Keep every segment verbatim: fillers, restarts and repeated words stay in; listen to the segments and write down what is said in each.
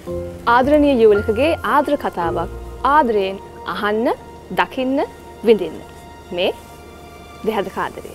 ආදරණීය යුවලකගේ ආදර කතාවක් ආදරයෙන් අහන්න, දකින්න, විඳින්න. මේ දෙහදක ආදරේ.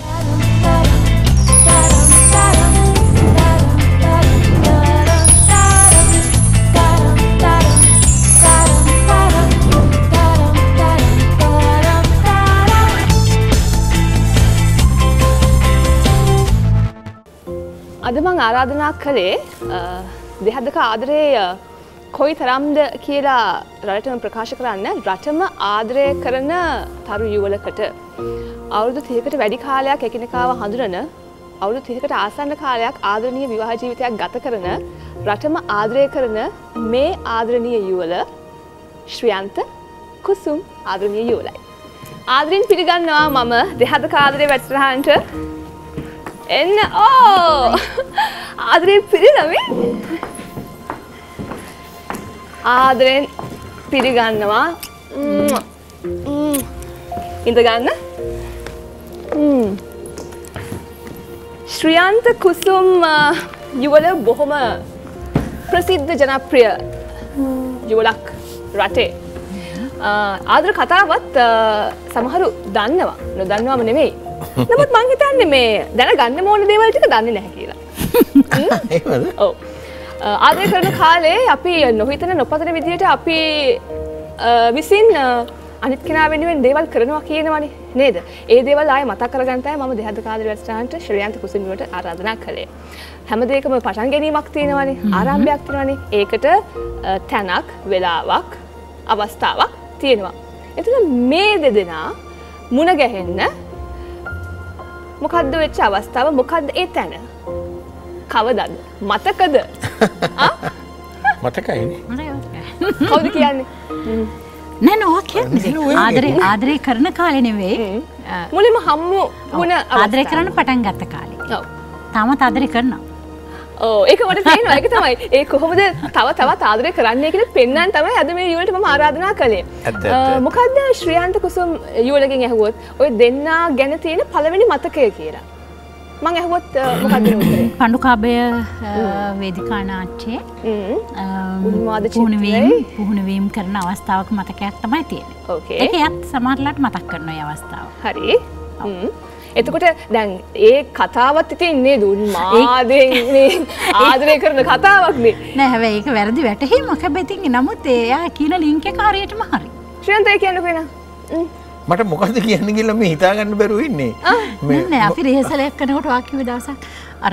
අද මං ආරාධනා කළේ දෙහදක ආදරේ කොයි තරම්ද කියලා රටම ප්‍රකාශ කරන්න රටම ආදරය කරන තරු යුවලකට අවුරුදු තිහකට වැඩි කාලයක් එකිනෙකාව හඳුනන අවුරුදු තිහකට ආසන්න කාලයක් ආදරණීය විවාහ ජීවිතයක් ගත කරන රටම ආදරය කරන මේ ආදරණීය යුවල ශ්‍රියන්ත කුසුම් ආදරණීය යුවලයි. ආදරෙන් පිළිගන්නවා මම දෙහදක ආදරේ වැඩසටහනට එන්න ඕ ආදරේ පිළිගන්නේ ආදරෙන් පිළිගන්නවා ඉඳ ගන්න ශ්‍රියන්ත කුසුම් යුවල බොහොම ප්‍රසිද්ධ ජනප්‍රිය යුවලක් රටේ ආදර කතාවත් සමහරු දන්නවා නොදන්නවම නෙමෙයි නමුත් මං හිතන්නේ මේ දැනගන්න ඕන දේවල් ටික දන්නේ නැහැ කියලා. එහෙමද? ඔව්. ආදරය කරන කාලේ අපි නොහිතන නොපතන විදිහට අපි විසින් අනිත් කෙනා වෙනුවෙන් දේවල් කරනවා කියනවනේ නේද? ඒ දේවල් ආයෙ මතක් කරගන්න තමයි මම දෙහදක ආදරේ වැඩසටහනට ශ්‍රියන්ත කුසුමියට ආරාධනා කළේ. හැම දෙයකම පටන් ගැනීමක් තියෙනවනේ, ආරම්භයක් තියෙනවනේ. ඒකට තැනක්, වෙලාවක්, අවස්ථාවක් තියෙනවා. එතන මේ දෙදෙනා මුණ ගැහෙන්න මොකද්ද වෙච්ච අවස්ථාව? මොකද්ද ඒ තැන? කවදද? මතකද? ආ? මතකයිනේ. මතකයි. කවුද කියන්නේ? නෑ නෝ කියන්නේ. ආදරේ ආදරේ කරන කාලේ නෙවෙයි. මුලින්ම හම්බු වුණ ආදරේ කරන්න පටන් ගත්ත කාලේ. ඔව්. තාමත් ආදරේ කරනවා. ඔව් ඒක මට තේරෙනවා. ඒක තමයි. ඒ කොහොමද තව තවත් ආදරේ කරන්නේ කියලා පෙන්වන්න තමයි අද මේ යුවලට මම ආරාධනා කළේ. මොකද්ද ශ්‍රියන්ත කුසුම් යුවලගෙන් ඇහුවොත් ඔය දෙන්නා ගැන තියෙන පළවෙනි මතකය කියලා. මං ඇහුවොත් මොකද්ද උත්තරේ? පඬුකාභය වේදිකා නාට්‍යයේ උන්මාද පුහුණුවීම් පුහුණුවීම් කරන අවස්ථාවක මතකයක් තමයි තියෙන්නේ. ඕකේ. ඒකත් සමහරලාට මතක් කරනවා මේ අවස්ථාව. හරි. හ්ම්. එතකොට දැන් ඒ කතාවත් ඉතින් නේද උන්මාදෙන් මේ ආදරය කරන කතාවක් නේ. නෑ හැබැයි ඒක වැරදි වැටහීමක්. හැබැයි ඉතින් නමුත් එයා කියන ලින්ක් එක හරියටම හරි. ශ්‍රියන්තය කියන්නකෝ එන. මට මොකද්ද කියන්නේ කියලා මේ හිතා ගන්න බැරුව ඉන්නේ. නෑ නෑ අපි රිහර්සල් එකක් කරනකොට වාක්‍යව දවසක් අර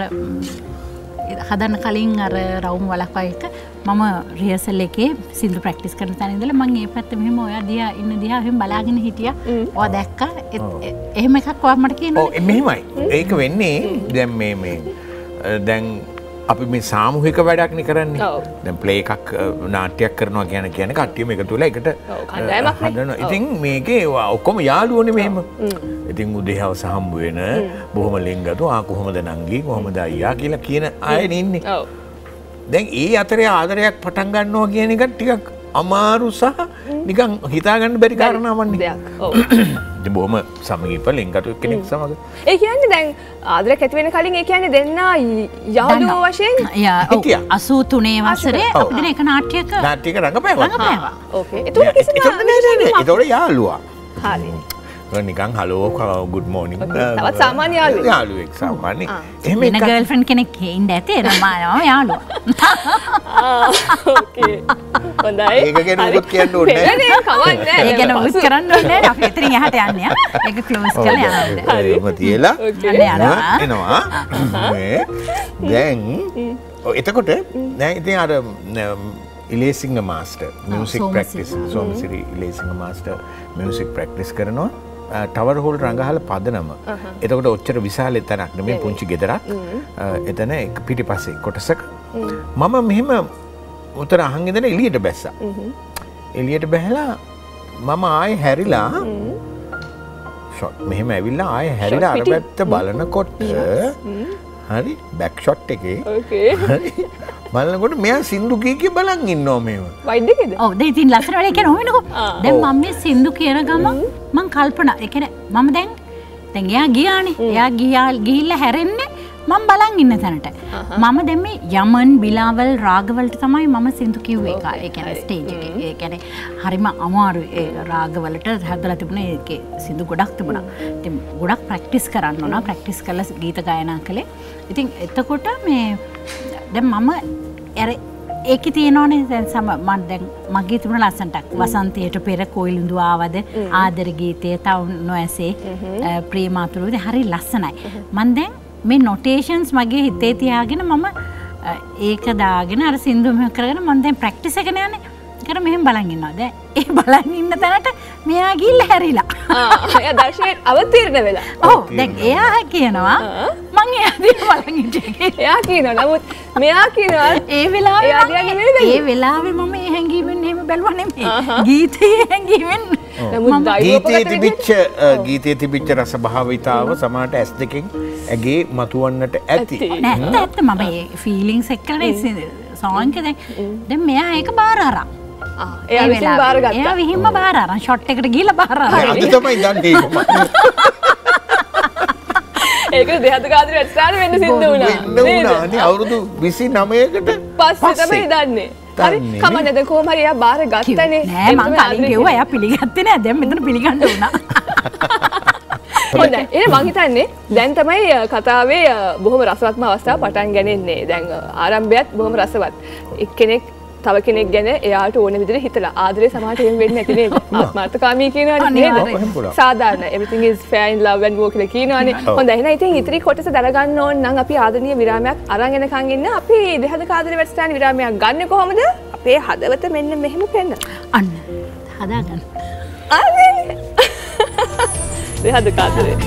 හදන්න කලින් අර රවුම් වලක් වගේ එක මම රිහර්සල් එකේ සින්දු ප්‍රැක්ටිස් කරන තැන ඉඳලා මම මේ පැත්ත මෙහෙම ඔයා දිහා ඉන්න දිහා එහෙම බලාගෙන හිටියා. ඔයා දැක්කා එහෙම එකක් ඔයා මට කියනවා. ඔව් මෙහෙමයි. ඒක වෙන්නේ දැන් මේ මේ දැන් අපි මේ සාමූහික වැඩක් නේ කරන්නේ. දැන් ප්ලේ එකක් නාට්‍යයක් කරනවා කියන කියන්නේ කට්ටියම එකතු වෙලා එකට හදනවා. ඉතින් මේකේ ඔක්කොම යාළුවෝනේ මෙහෙම. ඉතින් උදේ හවස හම්බ වෙන බොහොම ලෙන්ගතු ආ කොහොමද නංගි කොහොමද අයියා කියලා කියන අය ඉන්නේ. ඔව්. දැන් ඒ අතරේ ආදරයක් පටන් ගන්නවා කියන එක ටිකක් අමාරු සහ නිකන් හිතා ගන්න බැරි කාරණාවක් නේ. ඔව්. ඉතින් බොහොම සමගිව ලෙන්ගතු කෙනෙක් සමග. ඒ කියන්නේ දැන් ආදරයක් ඇති වෙන කලින් ඒ කියන්නේ දෙන්නා යාළුවෝ වශයෙන් යා අසූ තුනේ වසරේ අපි දෙන එක නාට්‍යයක නාට්‍යයක රඟපෑවා. රඟපෑවා. ඕකේ. ඒතකොට කිසිම නෑ නෑ නෑ. ඒතකොට යාළුවා. හරි. නිකන් හලෝ ගුඩ් මෝනින්. තවත් සාමාන්‍ය යාළුවෙක්. යාළුවෙක් සාමාන්‍ය. එහෙම එක ගර්ල්ෆ්‍රෙන්ඩ් කෙනෙක් ඉන්න ඇතේ නම යාළුවා. ආ ඕකේ. හොඳයි. ඒක ගැන උත් කියන්න ඕනේ නෑ. නෑ කවන්නේ නෑ. ඒක ගැන උත් කරන්න ඕනේ නෑ. අපි එතනින් එහාට යන්නේ. ඒක ක්ලෝස් කරලා යන්න. හරි. එහෙම තියලා එනවා. මේ දැන් එතකොට දැන් ඉතින් අර Ilesinghe master music practice Somasiri Ilesinghe master music practice කරනවා ටවර් හෝල් රංගහල පදනම. එතකොට ඔච්චර විශාල තැනක් නෙමෙයි පුංචි ගෙදරක්. එතන එක පිටිපස්සේ කොටසක මම මෙහෙම උතර අහන් ඉඳලා එළියට බැස්සා. එළියට බැහැලා මම ආයේ හැරිලා ෂොට් මෙහෙම ඇවිල්ලා ආයේ හැරිලා අර පැත්ත බලනකොට හරි බැක් ෂොට් එකේ ඕකේ. හරි බලනකොට මෙයා සින්දු කී කී බලන් ඉන්නවා මේව. වයිඩ් එකේද? ඔව් දැන් ඉතින් ලස්සන වැඩේ කියන ඕමනකෝ. දැන් මම මේ සින්දු කියන ගමන් මං කල්පනා ඒ කියන්නේ මම දැන් දැන් එයා ගියානේ. එයා ගියා ගිහිල්ලා හැරෙන්නේ මම බලන් ඉන්න තැනට මම දැන් මේ යමන් බිලාවල් රාගවලට තමයි මම සින්දු කිව්වේ ඒක. ඒ කියන්නේ ස්ටේජ් එකේ. ඒ කියන්නේ හරිම අමාරු ඒ රාගවලට හදලා තිබුණේ ඒකේ සින්දු ගොඩක් තිබුණා. ඉතින් ගොඩක් ප්‍රැක්ටිස් කරන්න ඕන. ප්‍රැක්ටිස් කරලා ගීත ගායනා කළේ. ඉතින් එතකොට මේ දැන් මම අර ඒකේ තියෙනවනේ දැන් සම මම දැන් මගේ තිබුණ ලස්සනටක් වසන්තයට පෙර කොයිලුඳු ආවද ආදර ගීතය තව නොඇසේ ප්‍රේමාතුරුද හරි ලස්සනයි. මම දැන් මේ නොටේෂන්ස් මගේ හිතේ තියාගෙන මම ඒක දාගෙන අර සින්දු මෙහෙම කරගෙන මම දැන් ප්‍රැක්ටිස් එකනේ යන්නේ. කර මෙහෙම බලන් ඉන්නවා. දැන් ඒ බලන් ඉන්න තැනට මෙයා ගිහිල්ලා හැරිලා. ආ එයා දර්ශනයේ අවතීර්ණ වෙලා. ඔව් දැන් එයා කියනවා මං එයා දිහා බලන් හිටියේ. එයා කියනවා නමුත් මෙයා කියනවා ඒ වෙලාවේ එයා දිහා නෙමෙයි බැලුවේ. ඒ වෙලාවේ මම ඒ හැංගීමෙන් එහෙම බැලුවා නෙමෙයි. ගීතයේ හැංගීමෙන් නමුත් ගීතයේ තිබිච්ච ගීතයේ තිබිච්ච රස භාවිතාව සමහරට ඇස් දෙකෙන් ඇගේ මතුවන්නට ඇති. නෑ ඇත්ත මම ඒ ෆීලිංග්ස් එක්කනේ සෝන් එක දැන් දැන් මෙයා ඒක බාර අරන්. ආ එයා විසින් බාර ගත්තා. එයා විහිම්ම බාර අරන් ෂොට් එකට ගිහලා බාර අරන්. අද තමයි දන්නේ ඒක දෙහත කාදර වැඩසටහන වෙන්න සිද්ධ වුණා. වෙන්න වුණා. අනේ අවුරුදු විසිනමයකට පස්සේ තමයි දන්නේ. හරි කමන්නේ දැන් කොහොම හරි එයා බාර ගත්තනේ. නෑ මං කලින් කිව්වා එයා පිළිගත්තේ නෑ. දැන් මෙතන පිළිගන්න උනා. හොඳයි. එහෙනම් මං හිතන්නේ දැන් තමයි කතාවේ බොහොම රසවත්ම අවස්ථාව පටන් ගන්නේ. දැන් ආරම්භයත් බොහොම රසවත්. එක්කෙනෙක් තව කෙනෙක් ගැන එයාට ඕන විදිහට හිතලා ආදරේ සමහරට එහෙම වෙන්නේ නැති නේද? ආත්මාර්ථකාමී කියනවනේ නේද? සාධාරණ. Everything is fair in love and war කියලා කියනවනේ. හොඳයි. එහෙනම් ඉතින් ඉතිරි කොටස දරගන්න ඕන නම් අපි ආදරණීය විරාමයක් අරන් එනකන් ඉන්න. අපි දෙහදක ආදරේ වැඩසටහන විරාමයක් ගන්න කොහොමද? අපේ හදවත මෙන්න මෙහෙම පෙන්න. අන්න හදාගන්න. ආනේ. දෙහදක ආදරේ.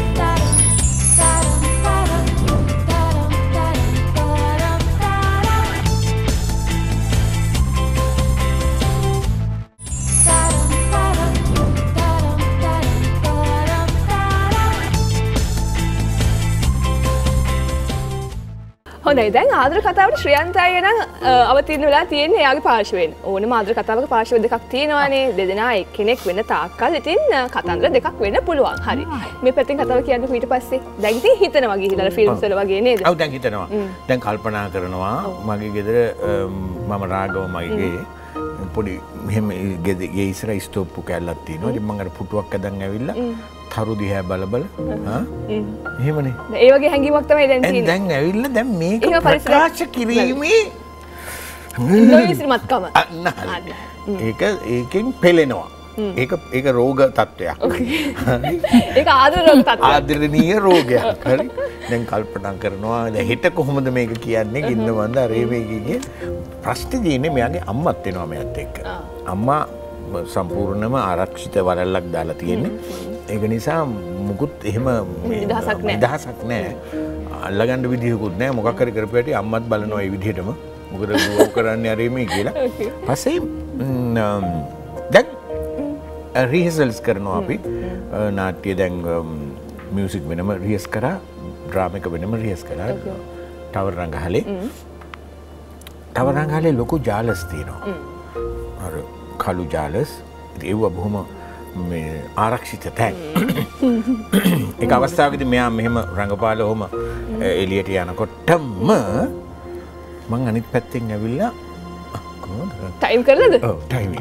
හොඳයි දැන් ආදර කතාවට ශ්‍රියන්තය නම් අවතීර්ණ වෙලා තියෙන්නේ එයාගේ පාර්ශවයෙන්. ඕනම ආදර කතාවක පාර්ශව දෙකක් තියෙනවානේ. දෙදෙනා එක්කෙනෙක් වෙන තාක්කල් ඉතින් කතන්දර දෙකක් වෙන්න පුළුවන්. හරි. මේ පැත්තෙන් කතාව කියන්නකෝ ඊට පස්සේ. දැන් ඉතින් හිතනවා ගිහිල්ලා ෆිල්ම්ස් වල වගේ නේද? ඔව් දැන් හිතනවා. දැන් කල්පනා කරනවා මගේ ගෙදර මම රාගව මගේ පොඩි මෙහෙම ගේ ඉස්සර ස්ටෝප් කැල්ලක් තියෙනවා. ඉතින් මම අර පුටුවක් අදන් ඇවිල්ලා තරු දිහා බල බල ආ එහෙමනේ. ඒ වගේ හැඟීමක් තමයි දැන් තියෙන්නේ. දැන් ඇවිල්ලා දැන් මේක ප්‍රකාශ කිරීමේ නොවිසිරිමත්කම. ඒක ඒකෙන් පෙලෙනවා. ඒක ඒක රෝග තත්ත්වයක්. ඒක ආදර රෝග තත්ත්වයක්. ආදරණීය රෝගයක්. හරි. දැන් කල්පනා කරනවා දැන් හෙට කොහොමද මේක කියන්නේ ගින්නවන්ද අර මේකේ ප්‍රශ්නේ තියෙන්නේ මෙයාගේ අම්මත් වෙනවා මෙයත් එක්ක. අම්මා සම්පූර්ණයෙන්ම ආරක්ෂිත වරල්ලක් දාලා තියෙන්නේ. ඒක නිසා මුකුත් එහෙම නිදහසක් නැහැ. නිදහසක් නැහැ. අල්ලගන්න විදිහකුත් නැහැ. මොකක් හරි කරපුවාට අම්මත් බලනවා ඒ විදිහටම. මොකද ගෝ කරන්නේ අර මේ කියලා. පස්සේ දැන් රිහර්සල්ස් කරනවා අපි. නාට්‍ය දැන් මියුසික් වෙනම රිහර්ස් කරා, ඩ්‍රාමා එක වෙනම රිහර්ස් කරා. ටවර් රංගහලේ. ටවර් රංගහලේ ලොකු ජාලස් තියෙනවා. අර කළු ජාලස්. ඒව බොහොම මේ ආරක්ෂිත තැන්. ඒක අවස්ථාවකදී මෙයා මෙහෙම රංගපාල ඔහම එළියට යනකොටම මං අනිත් පැත්තෙන් ඇවිල්ලා කොහොමද ටයිම් කරලාද? ඔව් ටයිම්.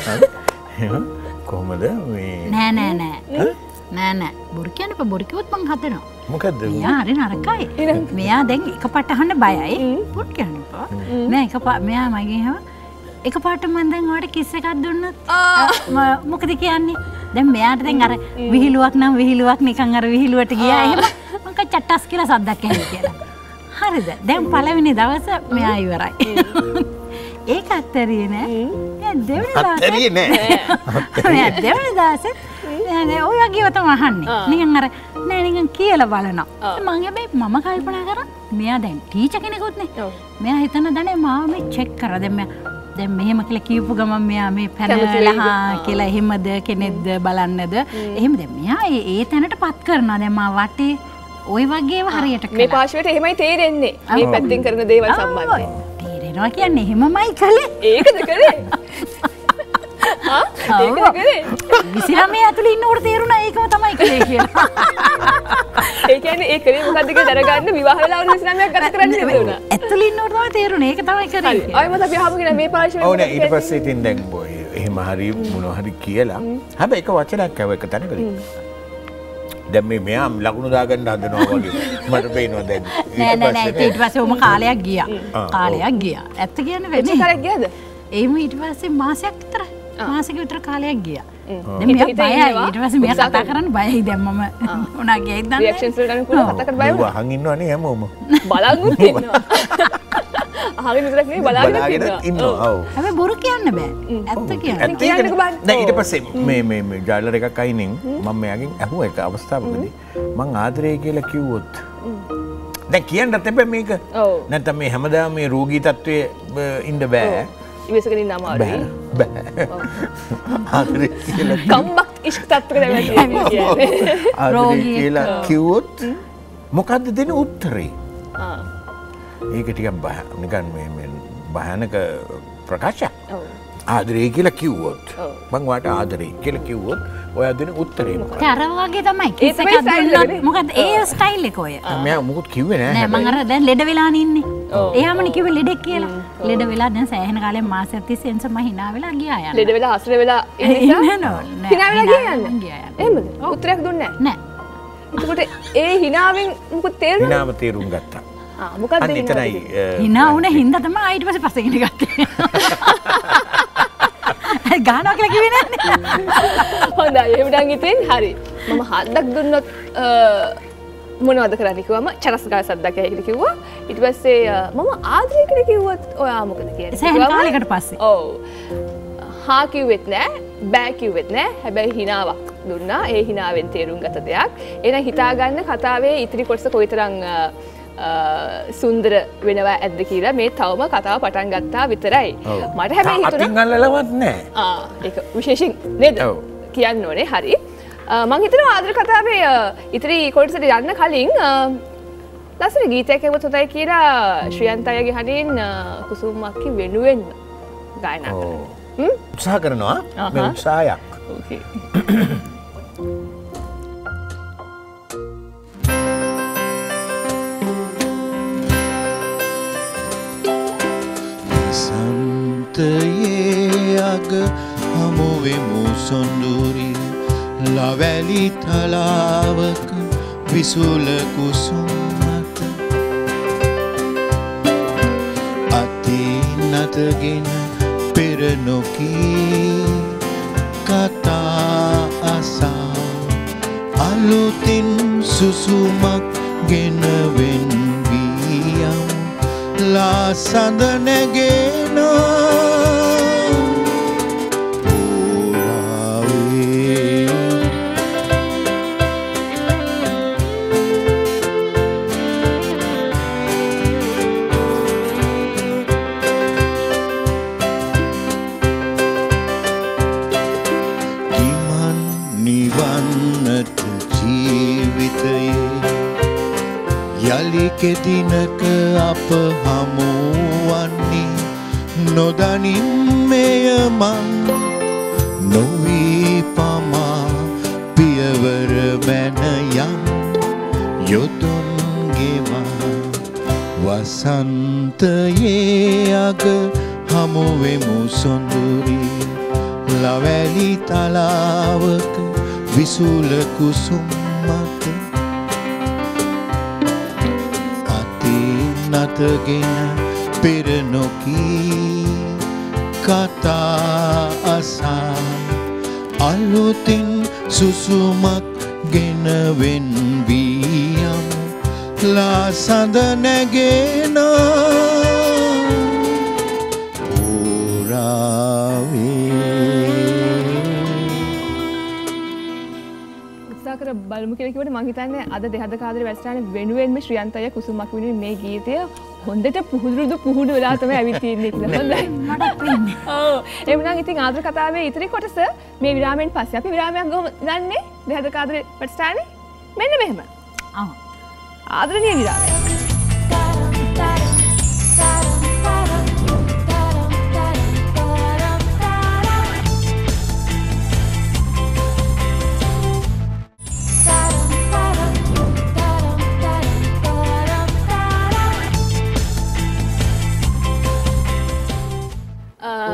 කොහොමද මේ නෑ නෑ නෑ නෑ නෑ බොරු කියන්න එපා. බොරු කිව්වොත් මං හදනවා. මොකද්ද? මෙයා හරි නරකයි. මෙයා දැන් එකපාරට අහන්න බයයි. බොරු කියන්න එපා. නෑ එකපාර මෙයා මගෙන් අහුවා එකපාරට මම දැන් ඔයාලට කිස් එකක් දුන්නොත් මොකද කියන්නේ? දැන් මෙයාට දැන් අර විහිළුවක් නම් විහිළුවක් නිකන් අර විහිළුවට ගියා එහෙම මං කයි චට්ටස් කියලා සද්දක් ඇහි කියලා. හරිද? දැන් පළවෙනි දවසේ මෙයා ඉවරයි. ඒක අත්තරියේ නෑ. දැන් දෙවෙනි දවසේ අත්තරියේ නෑ. මෙයා දෙවෙනි දවසේ නෑ ඔය වගේව තමයි අහන්නේ. නිකන් අර නෑ නිකන් කියලා බලනවා. මං හැබැයි මම කල්පනා කරා මෙයා දැන් ටීචර් කෙනෙකුත් නේ. මෙයා හිතන දනේ මාව මේ චෙක් කරා. දැන් මෙයා දැන් මෙහෙම කියලා කියපු ගමන් මෙයා මේ පැනලා කියලා එහෙමද කෙනෙක්ද බලන්නද එහෙම දැන් මෙයා ඒ ඒ තැනට පත් කරනවා දැන් මා වටේ ওই වගේව හරියට මේ පාර්ශවයට එහෙමයි තේරෙන්නේ මේ පැත්තෙන් කරන දේවල් සම්බන්ධයෙන් තේරෙනවා කියන්නේ එහෙමමයි කලේ ඒකද කරේ ආ ඒකද කරේ විසිරමේ ඇතුලේ ඉන්නකොට තේරුණා ඒකම තමයි කලේ කියලා ඒ කියන්නේ ඒ කරේ මොකද්ද කියලා දැනගන්න විවාහ වෙලා අවුරුදු විසි නවයක් ගත කරන්න තිබුණා. ඇතුළේ ඉන්නකොට තමයි තේරුනේ. ඒක තමයි කරේ. ආයෙත් අපි අහමු කියලා මේ පාර්ශ්වයෙන්. ඔව් නෑ ඊට පස්සේ ඉතින් දැන් බොයි එහෙම හරි මොනවා හරි කියලා. හැබැයි එක වචනයක් කියව එක තැනකදී. දැන් මේ මෙයා ලකුණු දාගන්න හදනවා වගේ මට පේනවා දැන්. නෑ නෑ නෑ ඊට පස්සේ ඔම කාලයක් ගියා. කාලයක් ගියා. ඇත්ත කියන්නේ වෙන්නේ. කොච්චර කාලයක් ගියාද? ඒම ඊට පස්සේ මාසයක් විතර මාසෙක විතර කාලයක් ගියා. දැන් මෙයා බයයි. ඊට පස්සේ මෙයා කතා කරන්න බයයි. දැන් මම මොනා කියයිද දන්නේ. රියැක්ෂන්ස් වලට අනුකූලව කතා කරන්න බය වුණා. අහන් ඉන්නවනේ හැමෝම. බලන්නුත් ඉන්නවා. අහගෙන විතරක් නෙවෙයි බලාගෙන ඉන්නවා. ඔව්. හැබැයි බොරු කියන්න බෑ. ඇත්ත කියන්න. කියන්නකෝ බලන්න. නෑ ඊට පස්සේ මේ මේ මේ ජයිලර් එකක් අයිනින් මම මෙයාගෙන් අහුව එක අවස්ථාවකදී මං ආදරේ කියලා කිව්වොත් දැන් කියන්නත් එපා මේක. ඔව්. නැත්නම් මේ හැමදාම මේ රෝගී තත්වයේ ඉන්න බෑ. ඉවසගෙන ඉන්න අමාරුයි. බෑ. ආදරේ කියලා කම්බක් ඉෂ්ක තත්ත්වයකට දැමලා කියන්නේ. ආදරේ කියලා කිව්වොත් මොකද්ද දෙන උත්තරේ? ආ. ඒක ටිකක් බය නිකන් මේ මේ භයානක ප්‍රකාශයක්. ඔව්. ආදරේ කියලා කිව්වොත් ඔව්. මං වාට ආදරේ කියලා කිව්වොත් ඔයා දෙන උත්තරේ මොකක්ද? අර වගේ තමයි කිස් එකක් දුන්නොත් මොකද ඒ ස්ටයිල් එක ඔය. මම මොකුත් කිව්වේ නෑ. නෑ මං අර දැන් ලෙඩ වෙලානේ ඉන්නේ. එයාමනේ කිව්වේ ලෙඩෙක් කියලා. ලෙඩ වෙලා දැන් සෑහෙන කාලෙක මාසයක් තිස්සේ එන්ස මම hina වෙලා ගියා යන්න. ලෙඩ වෙලා හසර වෙලා ඉන්න නිසා නෑ නෑ. hina වෙලා ගියා යන්න. ගියා යන්න. එහෙමද? උත්තරයක් දුන්නේ නෑ. එතකොට ඒ hinaවෙන් මොකද තේරුණා? හිනාම තේරුම් ගත්තා. ආ මොකක්ද අන්න එතනයි hina වුණ හින්දා තමයි ඊට පස්සේ පස්සේ ඉන්න ගත්තේ. ගානවා කියලා කිව්වේ නෑනේ. හොඳයි එහෙනම් ඉතින් හරි. මම හද්දක් දුන්නොත් මොනවද කරන්නේ කිව්වම චරස් ගාන සද්දක් ඇහි කියලා කිව්වා. ඊට පස්සේ මම ආදරේ කියලා කිව්වොත් ඔයා මොකද කියන්නේ? සෑහෙන කාලයකට පස්සේ. ඔව්. හා කිව්වෙත් නෑ, බෑ කිව්වෙත් නෑ. හැබැයි හිනාවක් දුන්නා. ඒ හිනාවෙන් තේරුම් ගත දෙයක්. එහෙනම් හිතා ගන්න කතාවේ ඉතිරි කොටස කොයිතරම් සුන්දර වෙනවා ඇද්ද කියලා මේ තවම කතාව පටන් ගත්තා විතරයි. මට හැබැයි හිතුණා අතින් අල්ලලවත් නෑ. ආ ඒක විශේෂයෙන් නේද? කියන්න ඕනේ. හරි. මම හිතනවා ආදර කතාවේ ඉතිරි කොටසට යන්න කලින් ලස්සන ගීතයක් ඇහුවොත් හොඳයි කියලා ශ්‍රියන්ත අයගේ හඬින් කුසුම් මක්කි වෙනුවෙන් ගායනා කරනවා. හ්ම් උත්සාහ කරනවා මේ උත්සාහයක්. ඕකේ. සන්තයේ අග හමුවෙමු සොඳුරිය ලවැලි තලාවක විසුල කුසුම් මත අතින් අතගෙන පෙර නොකී කතා අසා අලුතින් සුසුමක් ගෙනවෙන් වියම් ලා සඳ නැගෙනා කෙදිනක අප හමුවන්නේ නොදනින් මෙය මං නොවී පමා පියවර බැන යම් යොතුන් ගෙවා වසන්තයේ අග හමුවෙමු සොඳුරිය ලවැලි තලාවක විසුල කුසුම් මත නතගෙන පෙර නොකී කතා අසා අලුතින් සුසුමක් ගෙනවෙන් වියම් ලා සඳ නැගෙනා බලමු කියලා කිව්වට මං හිතන්නේ අද දෙහද කාදරේ වැඩසටහන වෙනුවෙන්ම ශ්‍රියන්ත අය කුසුමක් වෙනුවෙන් මේ ගීතය හොඳට පුහුණුද පුහුණු වෙලා තමයි ඇවිත් තියෙන්නේ කියලා. හොඳයි. මට පේන්නේ. ඔව්. එමුනම් ඉතින් ආදර කතාවේ ඉතිරි කොටස මේ විරාමයෙන් පස්සේ අපි විරාමයක් ගන්නේ දෙහද කාදරේ වැඩසටහනේ මෙන්න මෙහෙම. ආ. ආදරණීය විරාමයක්.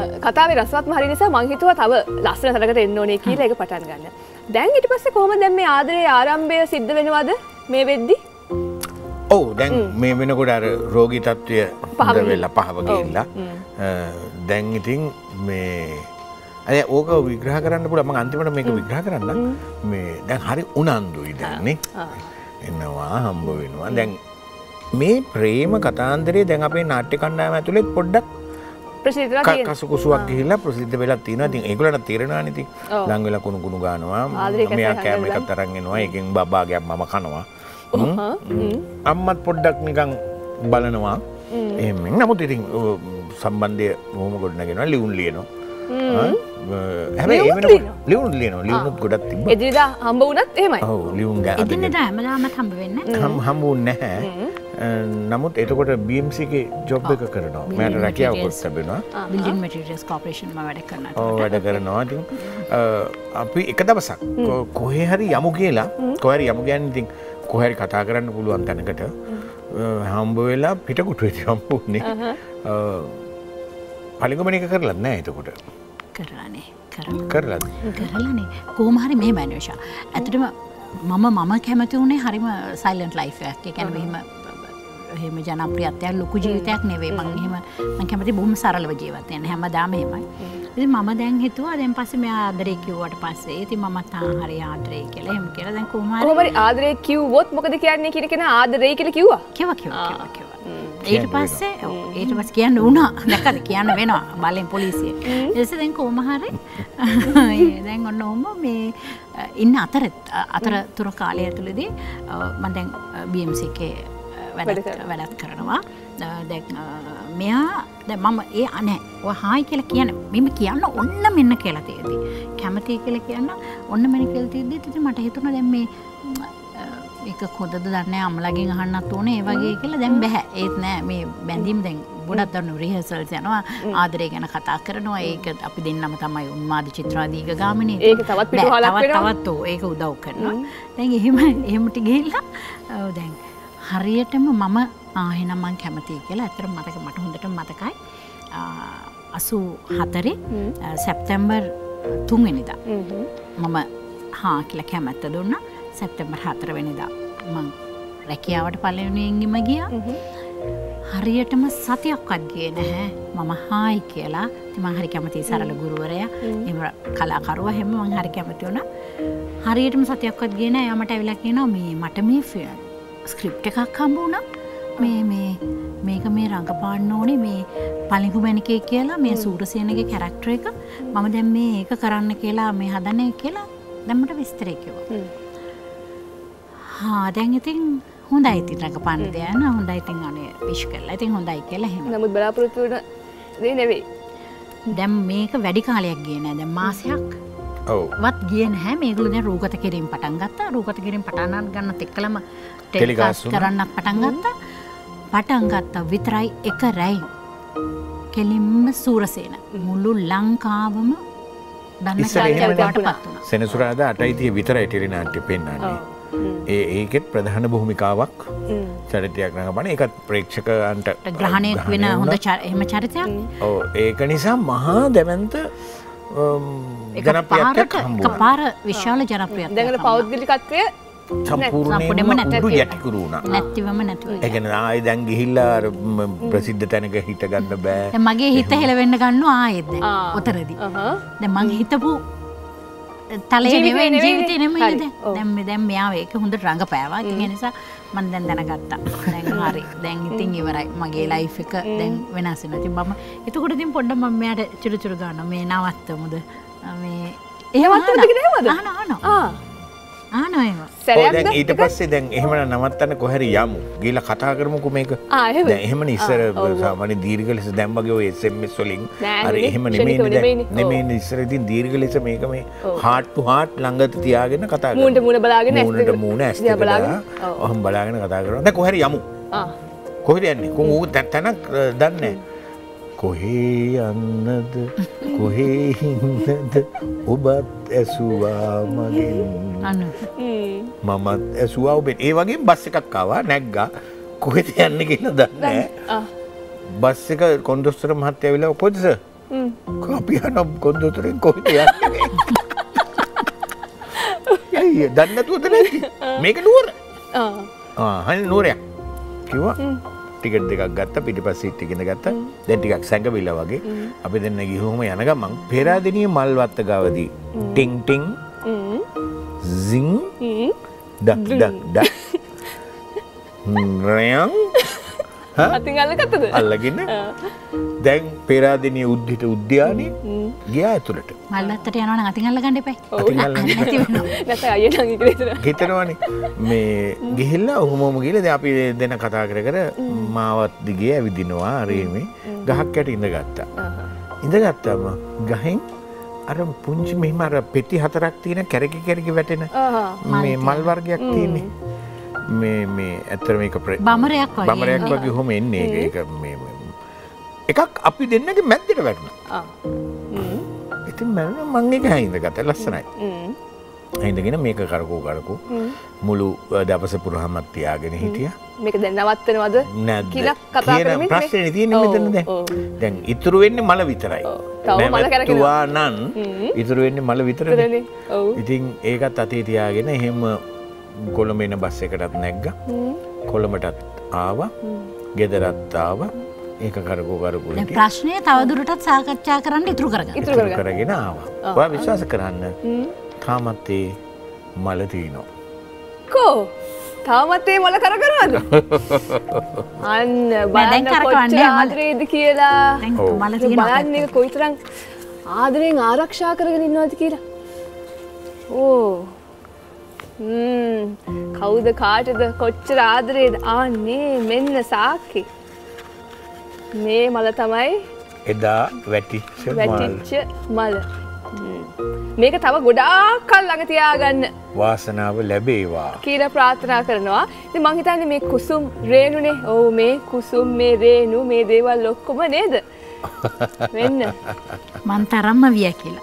කතාවේ රසවත්ම හරි නිසා මං හිතුවා තව ලස්සන තැනකට එන්න ඕනේ කියලා ඒක පටන් ගන්න. දැන් ඊට පස්සේ කොහොමද දැන් මේ ආදරේ ආරම්භය සිද්ධ වෙනවද මේ වෙද්දි? ඔව් දැන් මේ වෙනකොට අර රෝගී තත්ත්වය හොඳ වෙලා පහව ගිහිල්ලා දැන් ඉතින් මේ අය ඕක විග්‍රහ කරන්න පුළුවන් මම අන්තිමට මේක විග්‍රහ කරන්න මේ දැන් හරි උනන්දුයි දැන් නේ එනවා හම්බ වෙනවා දැන් මේ ප්‍රේම කතාන්දරේ දැන් අපේ නාට්‍ය කණ්ඩායම ඇතුලේ පොඩ්ඩක් ප්‍රසිද්ධ වෙලා තියෙනවා කසුකුසුවක් ගිහිල්ලා ප්‍රසිද්ධ වෙලා තියෙනවා ඉතින් ඒගොල්ලන්ට තේරෙනවානේ ඉතින් ලඟ වෙලා කුණු කුණු ගන්නවා මෙයා කෑම එකක් අරන් එනවා ඒකෙන් බබාගේ මම කනවා අම්මත් පොඩ්ඩක් නිකන් බලනවා එහෙම නමුත් ඉතින් සම්බන්ධය මොහොම ගොඩ නැගෙනවා ලියුම් ලියනවා හැබැයි ඒ වෙනකොට ලියුම් ලියනවා ලියුම්ත් ගොඩක් තිබ්බා එදිනෙදා හම්බ වුණත් එහෙමයි ඔව් ලියුම් ගා එදිනෙදා හැමදාමත් හම්බ වෙන්නේ හම් හම්බුන්නේ නැහැ නමුත් එතකොට බී එම් සී එකේ ජොබ් එක කරනවා මට රැකියාවකුත් ලැබෙනවා බිල්ඩින් මැටීරියල්ස් කෝපරේෂන් මම වැඩ කරනවා ඔව් වැඩ කරනවා ඉතින් අපි එක දවසක් කොහේ හරි යමු කියලා කොහේ හරි යමු කියන්නේ ඉතින් කොහේ හරි කතා කරන්න පුළුවන් තැනකට හම්බ වෙලා පිටකොටුවේදී හම්බුනේ පළගමන එක කරලත් නෑ එතකොට කරලානේ කරලාද කරලානේ කොහොම හරි මේ මැනේජර් ඇත්තටම මම මම කැමති වුණේ හරිම සයිලන්ට් ලයිෆ් එකක්. ඒ කියන්නේ මෙහෙම එහෙම ජනප්‍රියත්වයක් ලොකු ජීවිතයක් නෙවෙයි. මම එහෙම මම කැමති බොහොම සරලව ජීවත් වෙන්න. හැමදාම එහෙමයි. ඉතින් මම දැන් හිතුවා දැන් පස්සේ මෙයා ආදරේ කිව්වට පස්සේ ඉතින් මමත් ආ හරි ආදරේ කියලා එහෙම කියලා දැන් කොහොම හරි කොහොම හරි ආදරේ කිව්වොත් මොකද කියන්නේ කියන කෙනා ආදරේ කියලා කිව්වා. කිව්වා කිව්වා කිව්වා කිව්වා. ඊට පස්සේ ඊට පස්සේ කියන්න වුණා. දැක්කද කියන්න වෙනවා බලෙන් පොලිසිය. ඊට පස්සේ දැන් කොහොම හරි දැන් ඔන්න ඔහොම මේ ඉන්න අතර අතරතුර කාලය ඇතුළතදී මම දැන් බී එම් සී එකේ වැඩ වැඩත් කරනවා. දැන් මෙයා දැන් මම ඒ අනේ ඔය හායි කියලා කියන මෙන්න කියන්න ඔන්න මෙන්න කියලා තියෙද්දි කැමතියි කියලා කියන්න ඔන්න මෙන්න කියලා තියෙද්දි ඉතින් මට හිතුණා දැන් මේ ඒක කොහොමද දන්නේ අම්මලාගෙන් අහන්නත් ඕනේ ඒ වගේ කියලා දැන් බෑ ඒත් නෑ මේ බැඳීම් දැන් ගොඩක් දන්න රිහර්සල්ස් යනවා ආදරේ ගැන කතා කරනවා ඒක අපි දෙන්නම තමයි උන්මාද චිත්‍රාදීක ගාමිනේ ඒක තවත් පිටුහලක් වෙනවා තවත් ඒක උදව් කරනවා දැන් එහෙම එහෙමට ගිහිල්ලා දැන් හරියටම මම ආ එහෙනම් මම කැමතියි කියලා ඇත්තට මතක මට හොඳටම මතකයි අසූ හතරේ සැප්තැම්බර් තුන් වෙනිදා මම හා කියලා කැමැත්ත දුන්නා සැප්තැම්බර් හතර වෙනිදා මම රැකියාවට පළවෙනියෙන්ම ගියා හරියටම සතියක්වත් ගියේ නැහැ මම හායි කියලා ඉතින් මම හරි කැමතියි සරල ගුරුවරයා එහෙම කලාකරුවා හැම මම හරි කැමති වුණා හරියටම සතියක්වත් ගියේ නැහැ එයා මට ඇවිල්ලා කියනවා මේ මට මේ ස්ක්‍රිප්ට් එකක් හම්බ වුණා මේ මේ මේක මේ රංගපාන්න ඕනේ මේ පළඟු මැණිකේ කියලා මේ සූරසේනගේ කැරක්ටර් එක මම දැන් මේ ඒක කරන්න කියලා මේ හදන්නේ කියලා දැන් මට විස්තරය කිව්වා. හා දැන් ඉතින් හොඳයි ඉතින් රංගපාන්න දෙයන හොඳයි ඉතින් අනේ විශ් කළා. ඉතින් හොඳයි කියලා එහෙම. නමුත් බලාපොරොත්තු වෙන දේ නෙවෙයි. දැන් මේක වැඩි කාලයක් ගියේ නෑ දැන් මාසයක්. ඔව්. වත් ගියේ නැහැ මේගොල්ලෝ දැන් රූගත කිරීම පටන් ගත්තා. රූගත කිරීම පටන් ගන්නත් එක්කලම ටෙලිකාස්ට් කරන්නත් පටන් ගත්තා. පටන් ගත්තා විතරයි එක රැයි කෙලින්ම සූරසේන මුළු ලංකාවම දන්න කැලකවටපත් වුණා. සෙනසුරාදා අටයි තිය විතරයි ටෙලි නාට්‍ය පෙන්වන්නේ. ඒ ඒකෙත් ප්‍රධාන භූමිකාවක් චරිතයක් රඟපාන ඒකත් ප්‍රේක්ෂකයන්ට ග්‍රහණය වෙන හොඳ එහෙම චරිතයක්. ඔව් ඒක නිසා මහා දැවැන්ත ජනප්‍රියත්වයක් හම්බ වුණා. එකපාර විශාල ජනප්‍රියත්වයක්. දැන් පෞද්ගලිකත්වය සම්පූර්ණයෙන්ම උඩු යටි කරු වුණා. නැතිවම නැතුව. ඒ කියන්නේ ආයේ දැන් ගිහිල්ලා අර ප්‍රසිද්ධ තැනක හිට ගන්න බෑ. දැන් මගේ හිත හෙලවෙන්න ගන්නවා ආයෙත් දැන්. ඔතරදී. දැන් මං හිතපු තලයේ නෙවෙයි ජීවිතේ නෙමෙයි දැන්. දැන් මේ දැන් මෙයා ඒක හොඳට රඟපෑවා. ඒ නිසා මම දැන් දැනගත්තා. දැන් හරි. දැන් ඉතින් ඉවරයි. මගේ ලයිෆ් එක දැන් වෙනස් වෙනවා. ඉතින් මම එතකොට ඉතින් පොඩ්ඩක් මම මෙයාට චුරු චුරු ගන්නවා. මේ නවත්තමුද? මේ එහෙම නවත්තමුද කියලා එහෙමද? අහනවා අහනවා. ආ ආනෝ එහෙම. දැන් ඊට පස්සේ දැන් එහෙම නවත්තන්න කොහරි යමු. ගිහලා කතා කරමුකෝ මේක. ආ එහෙම. දැන් එහෙමනේ ඉස්සර සාමාන්‍ය දීර්ඝ ලෙස දැන් වගේ ඔය එස් එම් එස් වලින් අර එහෙම නෙමෙයිනේ. නෙමෙයිනේ ඉස්සර ඉතින් දීර්ඝ ලෙස මේක මේ heart to heart ළඟට තියාගෙන කතා කරනවා. මූණට මූණ බලාගෙන ඇස් දෙක. මූණට මූණ ඇස් දෙක බලාගෙන. ඔහොම බලාගෙන කතා කරනවා. දැන් කොහරි යමු. ආ. කොහෙද යන්නේ? කොහොම ඌ තැනක් දන්නේ නැහැ. කොහේ යන්නද කොහේ හින්නද ඔබත් ඇසුවා මගෙන් අන්න මමත් ඇසුවා ඔබෙන් ඒ වගේ බස් එකක් ආවා නැග්ගා කොහෙද යන්නේ කියලා දන්නේ නැහැ බස් එක කොන්දොස්තර මහත්තයා ඇවිල්ලා පොඩි සර් අපි යන කොන්දොතරෙන් කොහෙද යන්නේ? අයිය දන්නේ නැතුවද නැති? මේක නුවර. ආ. ආ හරි නුවරයක්. කිව්වා. ටිකට් දෙකක් ගත්තා පිටිපස්ස සීට් එක ඉඳ ගත්තා. දැන් ටිකක් සැඟවිලා වගේ. අපි දෙන්න ගිහුවම යන ගමන් පෙරාදෙනිය මල්වත්ත ගාවදී ටින් ටින් zing dak dak dak Ryan අතින් අල්ලගත්තද? අල්ලගෙන දැන් පෙරාදෙනිය උද්දිට උද්‍යානයේ ගියා ඇතුළට. මල්වත්තට යනවා නම් අතින් අල්ලගන්න එපා. අතින් අල්ලන්න නැත්නම් අයියා නම් ඉකලේතර. හිතනවනේ මේ ගිහිල්ලා ඔහොමම ගිහලා දැන් අපි දෙන්න කතා කර කර මාවත් දිගේ ඇවිදිනවා රේමේ ගහක් යට ඉඳගත්තා. ඉඳගත්තාම ගහෙන් අර පුංචි මෙහෙම අර පෙති හතරක් තියෙන කැරකි කැරකි වැටෙන මේ මල් වර්ගයක් තියෙන්නේ. මේ මේ ඇත්තට මේක බමරයක් වගේ බමරයක් වගේ ඔහොම එන්නේ ඒක මේ එකක් අපි දෙන්නගේ මැද්දට වැටුණා. ආ. ඉතින් මම මං ඒක හින්දගත්තා ලස්සනයි. හින්දගෙන මේක කරකෝ කරකෝ මුළු දවස පුරාමත් තියාගෙන හිටියා. මේක දැන් නවත්තනවද කියලා කතා කරමින් ප්‍රශ්නේ තියෙන්නේ මෙතන දැන්. දැන් ඉතුරු වෙන්නේ මල විතරයි. තව මල කරකිනවා නම් ඉතුරු වෙන්නේ මල විතරනේ. ඔව්. ඉතින් ඒකත් අතේ තියාගෙන එහෙම කොළඹ එන බස් එකටත් නැග්ගා. කොළඹටත් ආවා. ගෙදරත් ආවා. ඒක කරකෝ කරකෝ දැන් ප්‍රශ්නේ තවදුරටත් සාකච්ඡා කරන්න ඉතුරු කරගන්න. ඉතුරු කරගෙන ආවා. ඔයා විශ්වාස කරන්න. තාමත් ඒ මල තියෙනවා. කෝ? තාමත් ඒ මල කර කරනවද? අන්න බලන්න කොච්චර ආදරේද කියලා. දැන් මල තියෙනවා. බලන්න ඒක කොයිතරම් ආදරෙන් ආරක්ෂා කරගෙන ඉන්නවද කියලා. ඕ. හ්ම්. කවුද කාටද කොච්චර ආදරේද? ආන්නේ මෙන්න සාක්කි. මේ මල තමයි එදා වැටිච්ච මල්. වැටිච්ච මල. මේක තව ගොඩාක් කල් ළඟ තියාගන්න වාසනාව ලැබේවා කියලා ප්‍රාර්ථනා කරනවා. ඉතින් මං හිතන්නේ මේ කුසුම් රේණුනේ. ඔව් මේ කුසුම් මේ රේණු මේ දේවල් ඔක්කොම නේද? වෙන්න. මං තරම්ම විය කියලා.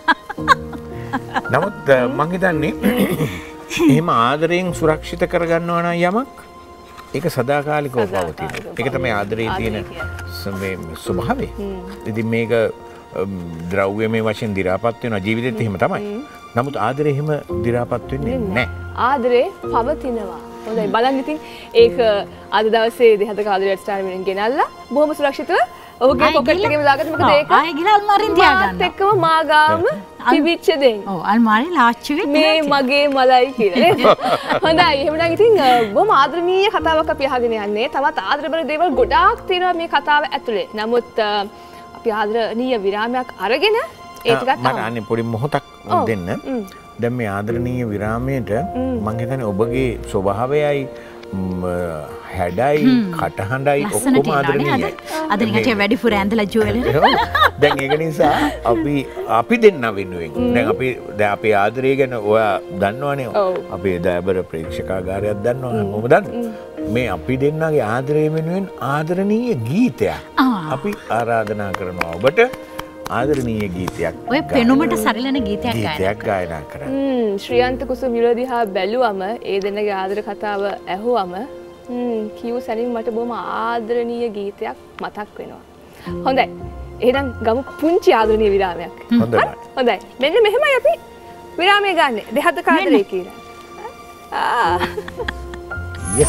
නමුත් මං හිතන්නේ එහෙම ආදරයෙන් සුරක්ෂිත කරගන්නවා නම් යමක් ඒක සදාකාලිකව පවතිනවා. ඒක තමයි ආදරයේ තියෙන ස්වභාවය. ඉතින් මේක ද්‍රව්‍යමය වශයෙන් දි รา පත් වෙනවා ජීවිතෙත් එහෙම තමයි. නමුත් ආදරේ එහෙම දි รา පත් වෙන්නේ නැහැ. ආදරේ පවතිනවා. හොඳයි බලන්න ඉතින් ඒක අද දවසේ දෙහතක ආදරයට ස්ටාර් වෙනින් ගෙනල්ලා බොහොම සුරක්ෂිතව ඔහුගේ පොකට් එකේම දාගත්ත මොකද ඒක ආයෙ ගිහලා අල්මාරියෙන් තියාගන්න. මාත් එක්කම මාගාම තිබිච්ච දෙයින්. ඔව් අල්මාරිය ලාච්චු වෙන්නේ මේ මගේ මලයි කියලා නේද? හොඳයි එහෙනම් ඉතින් බොහොම ආදරණීය කතාවක් අපි අහගෙන යන්නේ. තවත් ආදරබර දේවල් ගොඩාක් තියෙනවා මේ කතාව ඇතුලේ. නමුත් අපි ආදරණීය විරාමයක් අරගෙන ඒ ටිකත් මම අනේ පොඩි මොහොතක් දෙන්න. දැන් මේ ආදරණීය විරාමයට මම හිතන්නේ ඔබගේ ස්වභාවයයි හැඩයි කටහඬයි ඔක්කොම ආදරණීයයි. අද නිකන් වැඩිපුර ඇඳලා ජුවලරි. දැන් ඒක නිසා අපි අපි දෙන්න වෙනුවෙන් දැන් අපි දැන් අපේ ආදරය ගැන ඔයා දන්නවනේ. අපේ දයබර ප්‍රේක්ෂකාගාරයක් දන්නවනේ මොකද දන්නවද? මේ අපි දෙන්නගේ ආදරය වෙනුවෙන් ආදරණීය ගීතයක් අපි ආරාධනා කරනවා ඔබට. ආදරණීය ගීතයක් ඔය පෙනුමට සරිලන ගීතයක් ගීතයක් ගායනා කරන්න. හ්ම් ශ්‍රියන්ත කුසුම් යුල දිහා බැලුවම ඒ දෙන්නගේ ආදර කතාව ඇහුවම හ්ම් කියු සැනින් මට බොහොම ආදරණීය ගීතයක් මතක් වෙනවා. හොඳයි. එහෙනම් ගමු පුංචි ආදරණීය විරාමයක්. හොඳයි. හොඳයි. මෙන්න මෙහෙමයි අපි විරාමය ගන්න. දෙහත කාදරේ කියලා. ආ. Yes.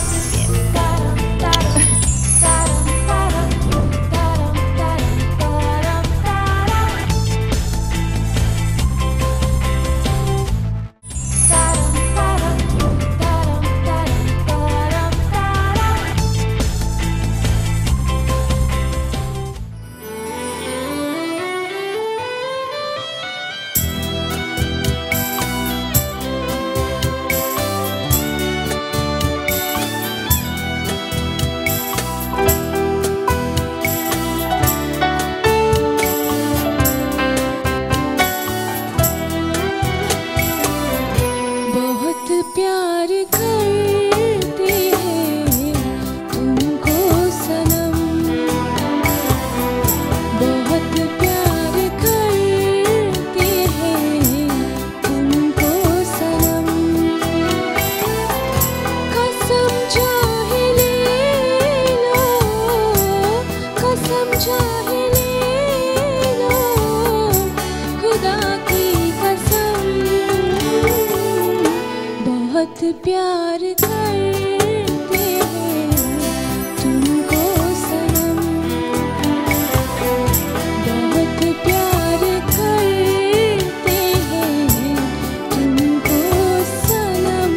प्यार करते हैं तुमको सनम बहुत प्यार करते हैं तुमको सनम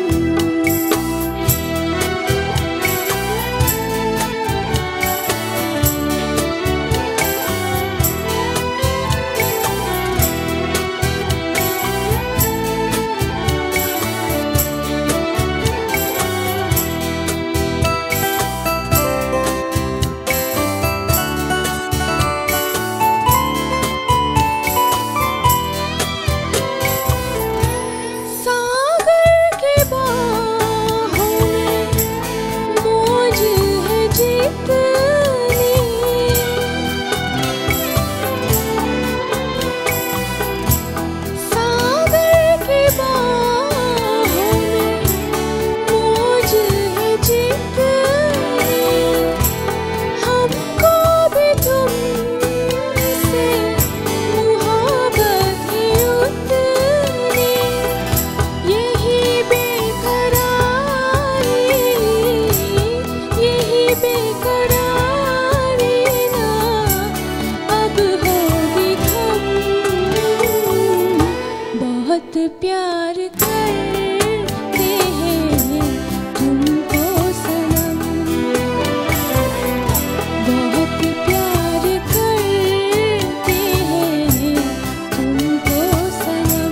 प्यार करते हैं तुमको सनम बहुत प्यार करते हैं तुमको सनम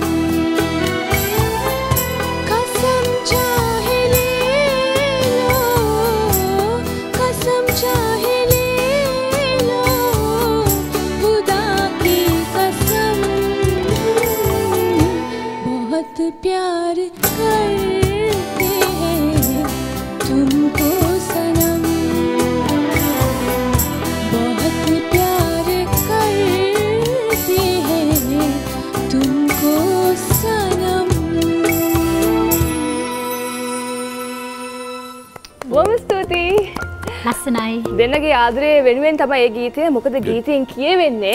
कसम चाहे ले लो कसम चाहे ले लो खुदा की कसम बहुत प्यार करते हैं तुमको सनम बहुत प्यार करते हैं तुमको सनम බොහොම ස්තුතියි. ලස්සනයි. දෙන්නගේ ආදරේ වෙනුවෙන් තමයි මේ ගීතය. මොකද ගීතයෙන් කියවෙන්නේ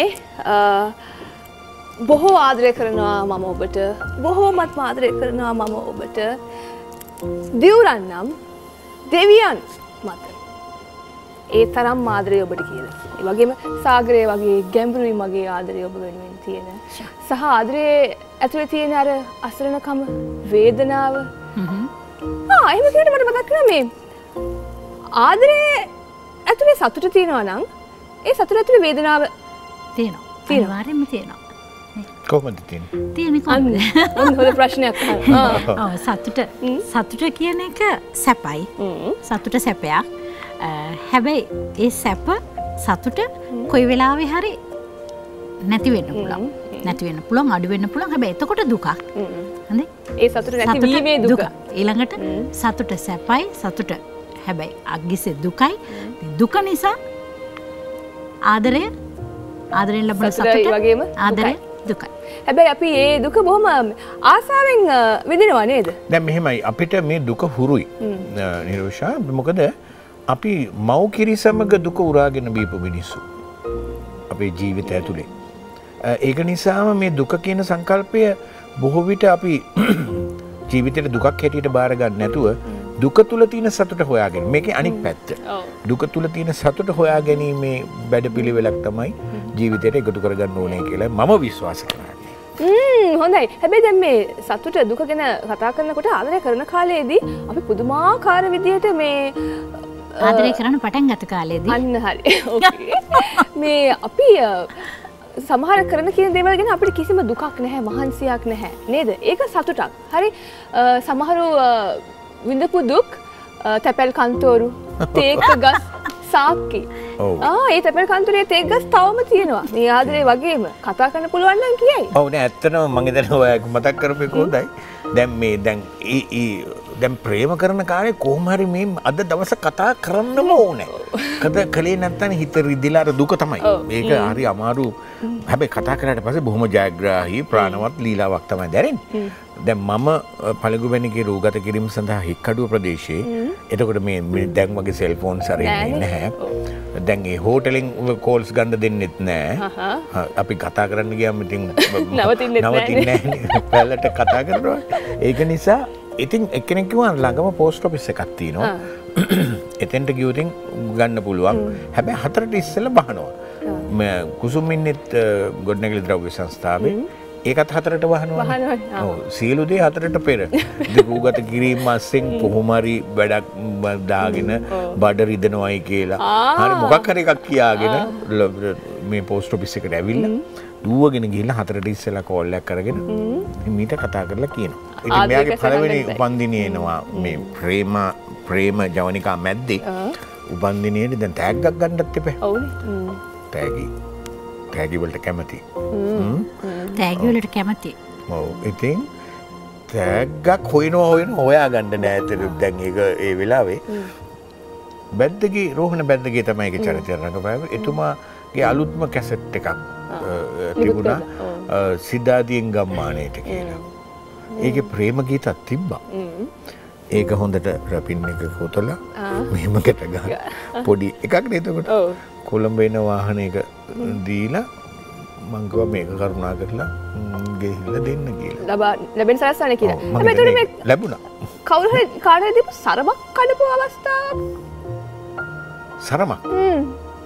බොහෝ ආදරය කරනවා මම ඔබට. බොහෝමත්ම ආදරය කරනවා මම ඔබට. දිවුරන් නම් දෙවියන් මත. ඒ තරම් ආදරය ඔබට කියලා. ඒ වගේම සාගරය වගේ ගැඹුරුයි මගේ ආදරය ඔබ වෙනුවෙන් තියෙන. සහ ආදරේ ඇතුලේ තියෙන අර අසරණකම වේදනාව. හ්ම්. ආ එහෙම කියනකොට මට මතක් වෙනවා මේ ආදරේ ඇතුලේ සතුට තියෙනවා නම් ඒ සතුට ඇතුලේ වේදනාව තියෙනවා. අනිවාර්යෙන්ම තියෙනවා. කොහොමද තියෙන්නේ? තියෙන්නේ කොහොමද? අන්න හොඳ ප්‍රශ්නයක් අහනවා. ඔව් සතුට සතුට කියන එක සැපයි. සතුට සැපයක්. හැබැයි ඒ සැප සතුට කොයි වෙලාවෙ හරි නැති වෙන්න පුළුවන්. නැති වෙන්න පුළුවන්, අඩු වෙන්න පුළුවන්. හැබැයි එතකොට දුකක්. හරි? ඒ සතුට නැති වීමේ දුක. ඊළඟට සතුට සැපයි, සතුට හැබැයි අග්ගිසේ දුකයි. දුක නිසා ආදරය ආදරයෙන් ලැබෙන සතුට වගේම ආදරය දුකයි. හැබැයි අපි ඒ දුක බොහොම ආසාවෙන් විඳිනවා නේද? දැන් මෙහෙමයි අපිට මේ දුක හුරුයි. නිරෝෂා මොකද අපි මව් කිරි සමග දුක උරාගෙන බීපු මිනිස්සු. අපේ ජීවිතය ඇතුලේ. ඒක නිසාම මේ දුක කියන සංකල්පය බොහෝ විට අපි ජීවිතේට දුකක් හැටියට බාර ගන්න නැතුව දුක තුල තියෙන සතුට හොයාගෙන මේකේ අනිත් පැත්ත. දුක තුල තියෙන සතුට හොයා ගැනීමේ වැඩපිළිවෙලක් තමයි ජීවිතේට එකතු කරගන්න ඕනේ කියලා මම විශ්වාස කරන්නේ. හ්ම් හොඳයි. හැබැයි දැන් මේ සතුට දුක ගැන කතා කරනකොට ආදරය කරන කාලේදී අපි පුදුමාකාර විදියට මේ ආදරය කරන්න පටන් ගත්ත කාලේදී අන්න හරි. ඕකේ. මේ අපි සමහර කරන කියන දේවල් ගැන අපිට කිසිම දුකක් නැහැ, මහන්සියක් නැහැ. නේද? ඒක සතුටක්. හරි. සමහරු විඳපු දුක් තැපැල් කන්තෝරු, තේක ගස්, සාක්කි. ආ ඒ තැපැල් කන්තෝරේ තේක ගස් තවම තියෙනවා. මේ ආදරේ වගේම කතා කරන්න පුළුවන් නම් කියයි. ඔව් නෑ ඇත්තටම මම හිතන්නේ ඔය මතක් කරපු එක හොඳයි. දැන් මේ දැන් ඊ දැන් ප්‍රේම කරන කාලේ කොහොම හරි මේ අද දවස කතා කරන්නම ඕනේ. කද කලේ නැත්තම් හිත රිදිලා අර දුක තමයි. මේක හරි අමාරු. හැබැයි කතා කරාට පස්සේ බොහොම ජයග්‍රාහී ප්‍රාණවත් ලීලාවක් තමයි දැනෙන්නේ. දැන් මම පළඟුවැණිගේ රූගත කිරීම සඳහා හික්කඩුව ප්‍රදේශයේ එතකොට මේ දැන් වගේ සෙල්ෆෝන් සරෙන්නේ නැහැ. දැන් ඒ හෝටලෙන් කෝල්ස් ගන්න දෙන්නෙත් නැහැ. අපි කතා කරන්න ගියාම ඉතින් නවතින්නේ නැහැ. පැලට කතා කරනවා. ඒක නිසා ඉතින් එක්කෙනෙක් කිව්වා ළඟම පෝස්ට් ඔෆිස් එකක් තියෙනවා. එතෙන්ට ගියොතින් ගන්න පුළුවන්. හැබැයි හතරට ඉස්සෙල්ලා බහනවා. මම කුසුමින්නෙත් ගොඩනැගිලි ද්‍රව්‍ය සංස්ථාවේ ඒකත් හතරට වහනවා. ඔව් සියලු දේ හතරට පෙර. දිගුගත කිරීම අස්සෙන් කොහොම හරි වැඩක් දාගෙන බඩ රිදෙනවයි කියලා. හරි මොකක් හරි එකක් කියාගෙන මේ පෝස්ට් ඔෆිස් එකට ඇවිල්ලා දුවගෙන ගිහිල්ලා හතරට ඉස්සෙල්ලා කෝල් එකක් අරගෙන මීට කතා කරලා කියනවා. ඉතින් මෙයාගේ පළවෙනි උපන්දිනේ එනවා මේ ප්‍රේම ප්‍රේම ජවනිකා මැද්දේ. උපන්දිනේදී දැන් ටැග්ගක් ගන්නත් එපා. ඔව්නේ. ටැගි ටැගි වලට කැමති. තෑගි වලට කැමති. ඔව් ඉතින් තෑග්ගක් හොයනවා හොයනවා හොයාගන්න නෑ ඇත්තට දැන් ඒක ඒ වෙලාවේ බැද්දගේ රෝහණ බැද්දගේ තමයි ඒක චරිතය රඟපෑවේ. එතුමාගේ අලුත්ම කැසට් එකක් තිබුණා සිද්ධාර්ථයෙන් ගම්මානයට කියලා. ඒකේ ප්‍රේම ගීතක් තිබ්බා. ඒක හොඳට රැපින් එක කොතලා මෙහෙමකට ගහන පොඩි එකක් නේද එතකොට. කොළඹ එන වාහනයක දීලා මං කිව්වා මේක කරුණා කරලා ගෙහිලා දෙන්න කියලා. ලබා ලැබෙන සලස්වන්නේ කියලා. හැබැයි ඒතකොට මේ ලැබුණා. කවුරු හරි කාට හරි දීපු සරමක් කඩපු අවස්ථාවක්. සරමක්. හ්ම්.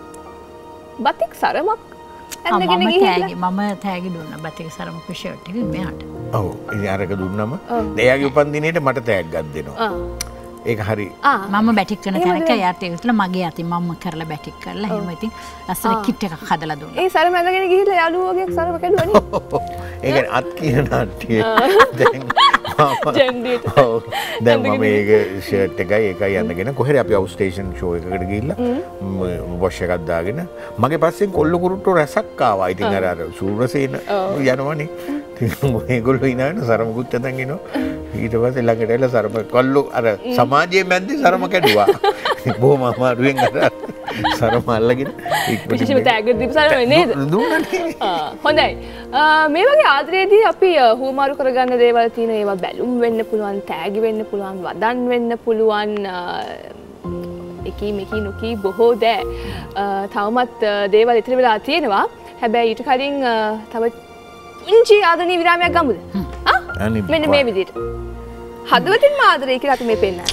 බතික් සරමක් ඇන්නගෙන මම ගිහිල්ලා තෑගි මම තෑගි දුන්නා බතික සරම කුෂර්ට් එක මෙයාට. ඔව් ඉතින් අරක දුන්නම එයාගේ උපන්දිනේට මට තෑග්ගක් දෙනවා. ඒක හරි. මම බැටික් කරන තැනක එයාට ඒක තුළ මගේ අතින් මම කරලා බැටික් කරලා එහෙම ඉතින් ලස්සන කිට් එකක් හදලා දුන්නා. ඒ සරම ඇඳගෙන ගිහිල්ලා යාළුවෝ වගේ සරම කැඩුවනේ. ඒ කියන්නේ අත් කියන නාට්‍යය. දැන් ජෙන්ඩියට. ඔව් දැන් මම මේක ෂර්ට් එකයි ඒකයි අඳගෙන කොහෙද අපි අවුට් ස්ටේෂන් ෂෝ එකකට ගිහිල්ලා වොෂ් එකක් දාගෙන මගේ පස්සෙන් කොල්ල කුරුට්ටෝ රැසක් ආවා. ඉතින් අර අර සූරසේන යනවනේ. මේගොල්ලෝ ඉනවන සරමකුත් ඇඳන් එනවා. ඊට පස්සේ ළඟට එලා සරම කොල්ලෝ අර සමාජයේ මැද්දේ සරම කැඩුවා. බොහොම අමාරුවෙන් අර සරම අල්ලගෙන විශේෂම තෑග්ග දීපු සරම නේද? දුන්නනේ. හොඳයි. මේ වගේ ආදරයේදී අපි හුවමාරු කරගන්න දේවල් තියෙන ඒවා බැලුම් වෙන්න පුළුවන්, තෑගි වෙන්න පුළුවන්, වදන් වෙන්න පුළුවන්. එකී මෙකී නොකී බොහෝ දෑ තවමත් දේවල් ඉතිරි වෙලා තියෙනවා. හැබැයි ඊට කලින් තව පුංචි ආදරණීය විරාමයක් ගමුද? ආ මෙන්න මේ විදිහට. හදවතින්ම ආදරය කියලා අපි මේ පෙන්නන්නේ.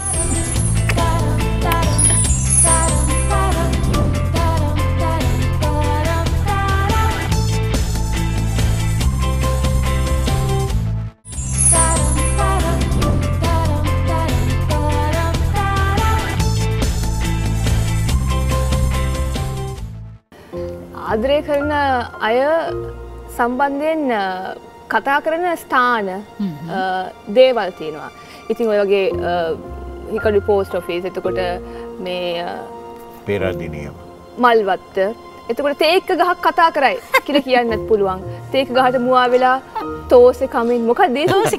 ආදරය කරන අය සම්බන්ධයෙන් කතා කරන ස්ථාන දේවල් තියෙනවා. ඉතින් ඔය වගේ හිකඩු පෝස්ට් ඔෆිස් එතකොට මේ පෙරදිනියම මල්වත්ත එතකොට තේක්ක ගහක් කතා කරයි කියලා කියන්නත් පුළුවන්. තේක්ක ගහට මුවා වෙලා තෝසේ කමින් මොකක්ද ඒ තෝසේ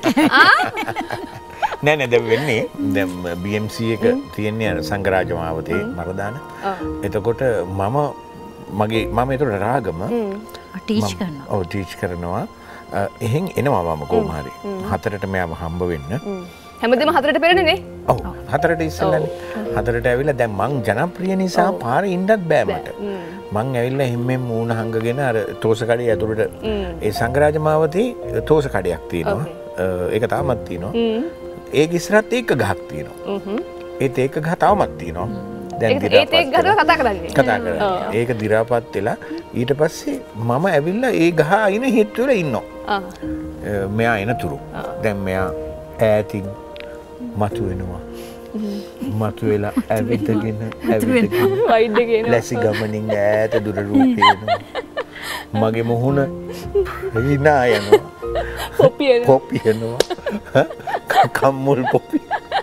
නෑ නෑ දැන් වෙන්නේ දැන් බී එම් සී එක තියෙන්නේ අර සංඝරාජ මාවතේ මරදාන. එතකොට මම මගේ මම ඒතර රාගම ටීච් කරනවා. ඔව් ටීච් කරනවා. එහෙන් එනවා මම කොහොම හරි. හතරට මෙයාම හම්බ වෙන්න. හැමදේම හතරට පෙරනේ. ඔව් හතරට ඉස්සෙල්ලානේ. හතරට ඇවිල්ලා දැන් මං ජනප්‍රිය නිසා පාරේ ඉන්නත් බෑ මට. මං ඇවිල්ලා හිම්මෙන් මූණ හංගගෙන අර තෝස කඩේ ඇතුළට ඒ සංඝරාජ මාවතේ තෝස කඩයක් තියෙනවා. ඒක තාමත් තියෙනවා. ඒක ඉස්සරහත් ඒක ගහක් තියෙනවා. ඒත් ඒක ගහ තාමත් තියෙනවා. දැන් ඒත් ඒක ගහව කතා කරන්නේ. කතා කරන්නේ. ඒක දි รา පත් වෙලා ඊට පස්සේ මම ඇවිල්ලා ඒ ගහ අයින හෙට් වල ඉන්නවා. මෙයා එනතුරු. දැන් මෙයා ඈතින් මතු වෙනවා. මතු වෙලා ඇවිදගෙන ඇවිදගෙන වයිඩ් එකේ එනවා. ලැසි ගමනින් ඈත දුර රූපේ එනවා. මගේ මුහුණ හිනා යනවා. පොපි එනවා. පොපි එනවා. කම්මුල් පොපි.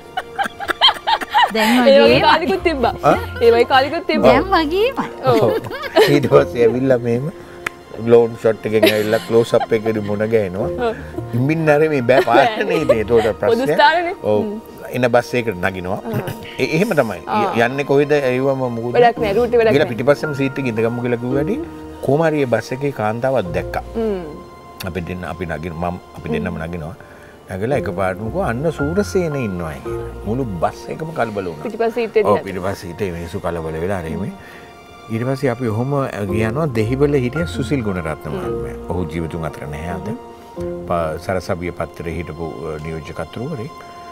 දැන් ඒ වගේ වගේ කාලිකුත් තිබ්බා. ඒ වගේ කාලිකුත් තිබ්බා. දැන් වගේමයි. ඔව්. ඊට පස්සේ ඇවිල්ලා මෙහෙම ලෝන් ෂොට් එකෙන් ඇවිල්ලා ක්ලෝස් අප් එකේදී මුණ ගෑනවා. ඉම්බින් නැරේ මේ බෑ පාට නේද? ඒතකොට ප්‍රශ්නේ. පොදු ස්ථානනේ. ඔව්. එන බස් එකකට නගිනවා. ඒ එහෙම තමයි. යන්නේ කොහෙද? ඇවිවම මුකුත්. වැඩක් නෑ රූට් එක වැඩක් ගිහලා නෑ. පිටිපස්සෙම සීට් එකේ ඉඳගමු කියලා කිව්වැඩි කොහොම හරි ඒ බස් එකේ කාන්තාවක් දැක්කා. හ්ම්. අපි දෙන්න අපි නගින මම අපි දෙන්නම නගිනවා. නැගලා එකපාරටම කිව්වා අන්න සූරසේන ඉන්නවා කියලා. මුළු බස් එකම කලබල වුණා. පිටිපස්සේ සීට් එකේ. ඔව් පිටිපස්සේ හිටියේ මිනිස්සු කලබල වෙලා හරි මේ. ඊට පස්සේ අපි ඔහොම ගියනවා දෙහිවල හිටිය සුසිල් ගුණරත්න මහත්මයා. ඔහු ජීවිතුන් අතර නැහැ අද. සරසබිය පත්‍රයේ හිටපු නියෝජ්‍ය කර්තෘවරයෙක්.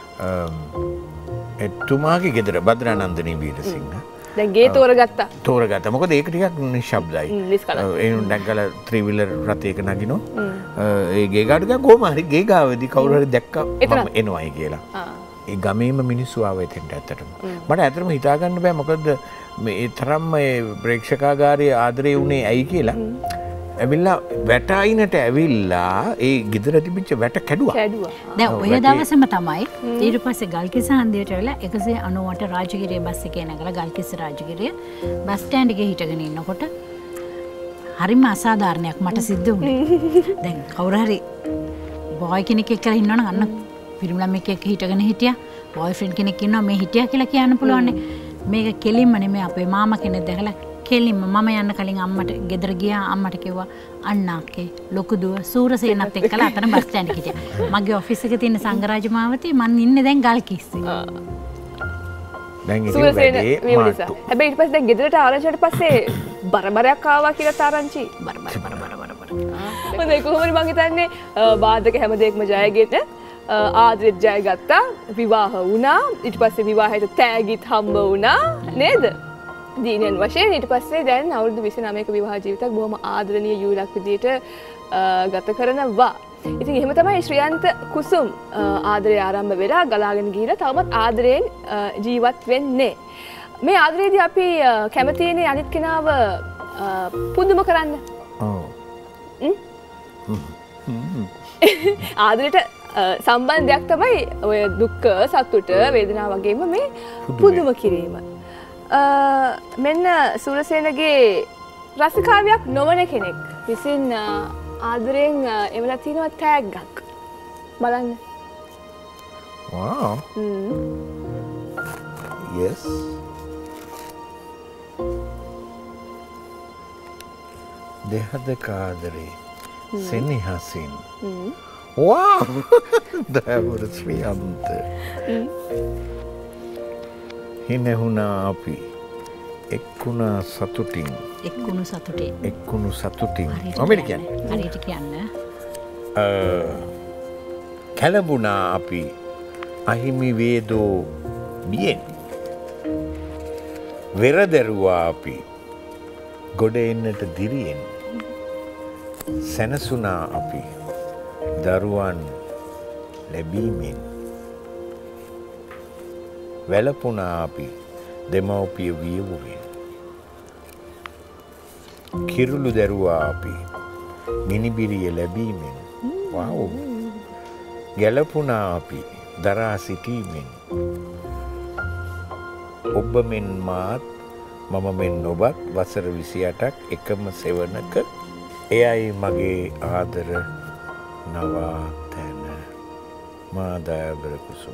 එතුමාගේ ගෙදර බද්‍රානන්දනී වීරසිංහ දැන් ගේ තෝරගත්තා. තෝරගත්තා. මොකද ඒක ටිකක් නිශ්ශබ්දයි. ඒ නැගලා ත්‍රිවිලර් රථයක නගිනෝ. ඒ ගේ ගාඩ ගියා කොහම හරි ගේ ගාවේදී කවුරු හරි දැක්කා මම එනවයි කියලා. ඒ ගමේම මිනිස්සු ආව එතෙන්ට ඇත්තටම. මට ඇත්තටම හිතා ගන්න බෑ මොකද මේ තරම් මේ ප්‍රේක්ෂකාගාරයේ ආදරේ උනේ ඇයි කියලා. ඇවිල්ලා වැට අයිනට ඇවිල්ලා ඒ ගෙදර තිබිච්ච වැට කැඩුවා. කැඩුවා. දැන් ඔය දවසේම තමයි ඊට පස්සේ ගල්කිස්ස හන්දියට වෙලා එකසිය අනූඅට රාජගිරිය බස් එකේ නැගලා ගල්කිස්ස රාජගිරිය බස් ස්ටෑන්ඩ් එකේ හිටගෙන ඉන්නකොට හරිම අසාධාරණයක් මට සිද්ධ වුණේ. දැන් කවුරු හරි බොයි කෙනෙක් එක්කලා ඉන්නවනම් අන්න පිරිමි ළමෙක් එක්ක හිටගෙන හිටියා. බොයි ෆ්‍රෙන්ඩ් කෙනෙක් ඉන්නවා මේ හිටියා කියලා කියන්න පුළුවන්. මේක කෙලින්ම නෙමෙයි අපේ මාමා කෙනෙක් දැකලා කෙලින්ම මම යන්න කලින් අම්මට ගෙදර ගියා අම්මට කිව්වා අන්නාකේ ලොකු දුව සූරසේනත් එක්කලා අතන බස් ස්ටෑන්ඩ් එකේ හිටියා. මගේ ඔෆිස් එකේ තියෙන සංගරාජ මාවතේ මම ඉන්නේ දැන් ගල්කිස්සේ. දැන් ඉතින් වැඩේ මාට්ටු. හැබැයි ඊට පස්සේ දැන් ගෙදරට ආරංචියට පස්සේ බරබරයක් ආවා කියලා තාරංචි. බර බර බර බර බර. හොඳයි කොහොම හරි මං හිතන්නේ බාධක හැම දෙයක්ම ජයගෙන ආදරෙත් ජය ගත්තා විවාහ වුණා ඊට පස්සේ විවාහයට තෑගිත් හම්බ වුණා නේද? දීනන් වශයෙන් ඊට පස්සේ දැන් අවුරුදු විසි නවයක විවාහ ජීවිතයක් බොහොම ආදරණීය යුවලක් විදියට ගත කරනවා. ඉතින් එහෙම තමයි ශ්‍රියන්ත කුසුම් ආදරය ආරම්භ වෙලා ගලාගෙන ගිහිලා තවමත් ආදරයෙන් ජීවත් වෙන්නේ. මේ ආදරයේදී අපි කැමතිනේ අනිත් කෙනාව පුදුම කරන්න. ඔව්. ආදරයට සම්බන්ධයක් තමයි ඔය දුක්ඛ සතුට වේදනාව වගේම මේ පුදුම කිරීම. මෙන්න සුරසේනගේ රසිකාවයක් නොවන කෙනෙක් විසින් ආදරයෙන් එවලා තියෙනවා තෑග්ගක්. බලන්න. Wow. Yes. දෙහදක ආදරේ සෙනෙහසින්. Wow. දයවර ශ්‍රියන්ත. හිනෙහුණා අපි එක්කුණා සතුටින් එක්කුණු සතුටින් එක්කුණු සතුටින් කොහොමද කියන්නේ හරියට කියන්න අ කලබුණා අපි අහිමි වේදෝ බියෙන් වෙරදරුවා අපි ගොඩ එන්නට දිරියෙන් සැනසුණා අපි දරුවන් ලැබීමෙන් වැළපුණා අපි දෙමව්පිය වියවුවෙන් කිරුළු දැරුවා අපි මිනිබිරිය ලැබීමෙන් වව් ගැලපුණා අපි දරා සිටීමෙන් ඔබ මෙන් මාත් මම මෙන් ඔබත් වසර විසි අටක් එකම සෙවණක එයයි මගේ ආදර නවාතැන මා දයාබර කුසුම්.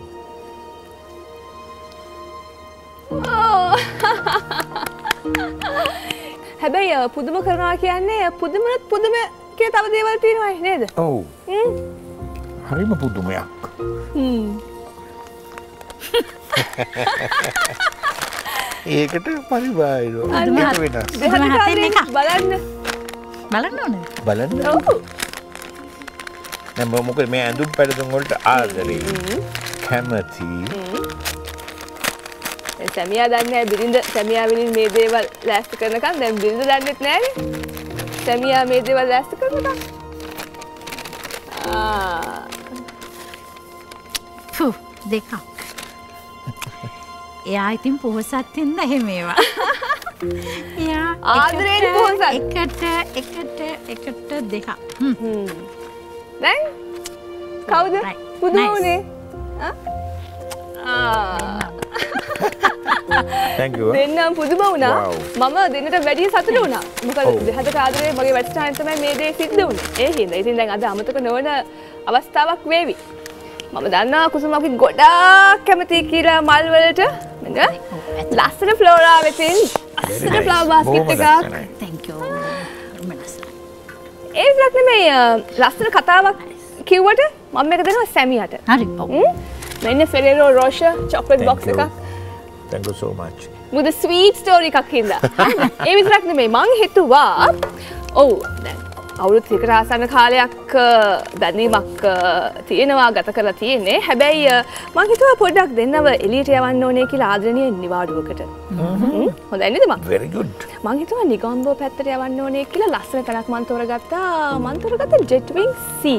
හැබැයි පුදුම කරනවා කියන්නේ පුදුමනත් පුදුම කියලා තව දේවල් තියෙනවා නේද? ඔව්. හරිම පුදුමයක්. හ්ම්. ඒකට පරිබාහිරව ඒක වෙනස්. බලන්න. බලන්න ඕනේ. බලන්න. ඔව්. නම් මොකද මේ ඇඳුම් පැළඳුම් වලට ආදරේ කැමති සැමියා දන්නේ නැහැ බිරිඳ සැමියා වෙනින් මේ දේවල් ලෑස්ති කරනකම් දැන් බිරිඳ දන්නෙත් නැහැනේ. සැමියා මේ දේවල් ලෑස්ති කරනකම්. ආ. ෆු දෙකක්. එයා ඉතින් පොහොසත් වෙන්න එහෙම ඒවා. එයා ආදරයෙන් පොහොසත්. එකට එකට එකට දෙකක්. හ්ම්. දැන් කවුද පුදුම උනේ? ආ. Thank you. දෙන්නම් පුදුම වුණා. මම දෙන්නට වැඩි සතුටු වුණා. මොකද දෙහදක ආදරේ මගේ වැඩසටහන තමයි මේ දේ සිද්ධ වුණේ. ඒ හින්දා. ඉතින් දැන් අද අමතක නොවන අවස්ථාවක් වේවි. මම දන්නවා කුසුමගේ ගොඩාක් කැමති කියලා මල් වලට මෙන්න ලස්සන ෆ්ලෝරා වෙතින් ලස්සන ෆ්ලවර් බාස්කට් එකක්. Thank you. ඒ විතරක් නෙමෙයි ලස්සන කතාවක් කිව්වට මම මේක දෙනවා සැමියාට. හරි. ඔව්. මෙන්න ෆෙරෙරෝ රෝෂර් චොක්ලට් බොක්ස් එකක්. Thank you so much. මුද ස්වීට් ස්ටෝරි එකක් හින්දා. ඒ විතරක් නෙමෙයි මං හිතුවා ඔව් දැන් අවුරුදු ටිකකට ආසන්න කාලයක් බැඳීමක් තියෙනවා ගත කරලා තියෙන්නේ. හැබැයි මම හිතුවා පොඩ්ඩක් දෙන්නව එළියට යවන්න ඕනේ කියලා ආදරණීය නිවාඩුවකට. හොඳයි නේද මම? very good. මම හිතුවා නිගම්බෝ පැත්තට යවන්න ඕනේ කියලා ලස්සන තැනක් මම තෝරගත්තා. මම තෝරගත්තා Jetwing C.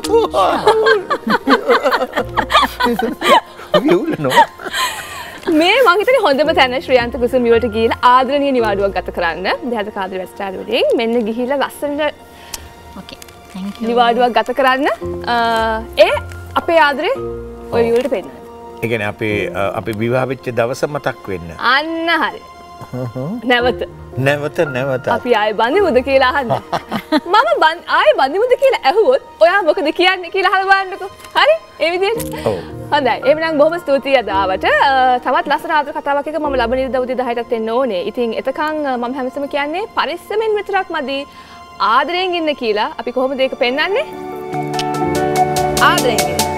මේ මං හිතන්නේ හොඳම තැන ශ්‍රියන්ත කුසුමියට ගිහිල්ලා ආදරණීය නිවාඩුවක් ගත කරන්න. දෙහත කාදර වෙස්ටාඩ් වලින් මෙන්න ගිහිල්ලා ලස්සනට ඕකේ thank you නිවාඩුවක් ගත කරන්න. ඒ අපේ ආදරේ ඔය විවලට පෙන්නන්න. ඒ කියන්නේ අපේ අපේ විවාහ වෙච්ච දවස මතක් වෙන්න. අන්න හරි. නැවත නැවත නැවත අපි ආයෙ බඳිමුද කියලා අහන්න. මම බන් ආයෙ බඳිමුද කියලා ඇහුවොත් ඔයා මොකද කියන්නේ කියලා අහලා බලන්නකෝ. හරි? ඒ විදිහට. ඔව්. හොඳයි. එහෙනම් බොහොම ස්තුතියි අද ආවට. තවත් ලස්සන ආදර කතාවක් එක මම ලබන ඉරිදා උදේ දහයටත් එන්න ඕනේ. ඉතින් එතකන් මම හැමසම කියන්නේ පරිස්සමෙන් විතරක් මදි. ආදරයෙන් ඉන්න කියලා අපි කොහොමද ඒක පෙන්වන්නේ? ආදරයෙන් ඉන්න.